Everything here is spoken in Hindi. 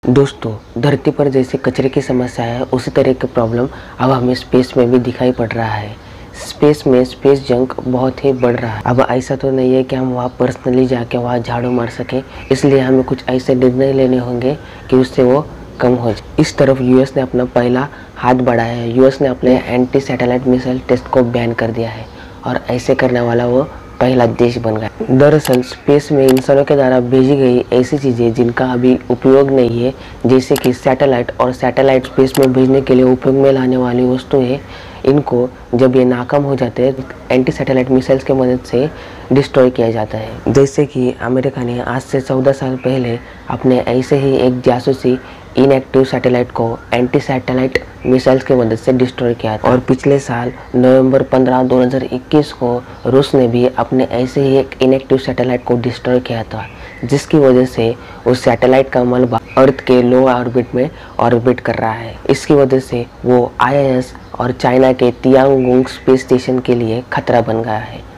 दोस्तों, धरती पर जैसे कचरे की समस्या है उसी तरह की प्रॉब्लम अब हमें स्पेस में भी दिखाई पड़ रहा है। स्पेस में स्पेस जंक बहुत ही बढ़ रहा है। अब ऐसा तो नहीं है कि हम वहाँ पर्सनली जाके वहाँ झाड़ू मार सकें, इसलिए हमें कुछ ऐसे निर्णय लेने होंगे कि उससे वो कम हो जाए। इस तरफ यूएस ने अपना पहला हाथ बढ़ाया है। यूएस ने अपने एंटी सैटेलाइट मिसाइल टेस्ट को बैन कर दिया है और ऐसे करने वाला वो पहला देश बन गया। दरअसल स्पेस में इंसानों के द्वारा भेजी गई ऐसी चीज़ें जिनका अभी उपयोग नहीं है, जैसे कि सैटेलाइट और सैटेलाइट स्पेस में भेजने के लिए उपयोग में लाने वाली वस्तुएं, इनको जब ये नाकाम हो जाते हैं एंटी सैटेलाइट मिसाइल्स की मदद से डिस्ट्रॉय किया जाता है। जैसे कि अमेरिका ने आज से 14 साल पहले अपने ऐसे ही एक जासूसी इनएक्टिव सैटेलाइट को एंटी सैटेलाइट मिसाइल्स की मदद से डिस्ट्रॉय किया था। और पिछले साल नवंबर 15, 2021 को रूस ने भी अपने ऐसे ही एक इनएक्टिव सैटेलाइट को डिस्ट्रॉय किया था, जिसकी वजह से उस सैटेलाइट का मलबा अर्थ के लो ऑर्बिट में ऑर्बिट कर रहा है। इसकी वजह से वो आईएसएस और चाइना के तियांगोंग स्पेस स्टेशन के लिए खतरा बन गया है।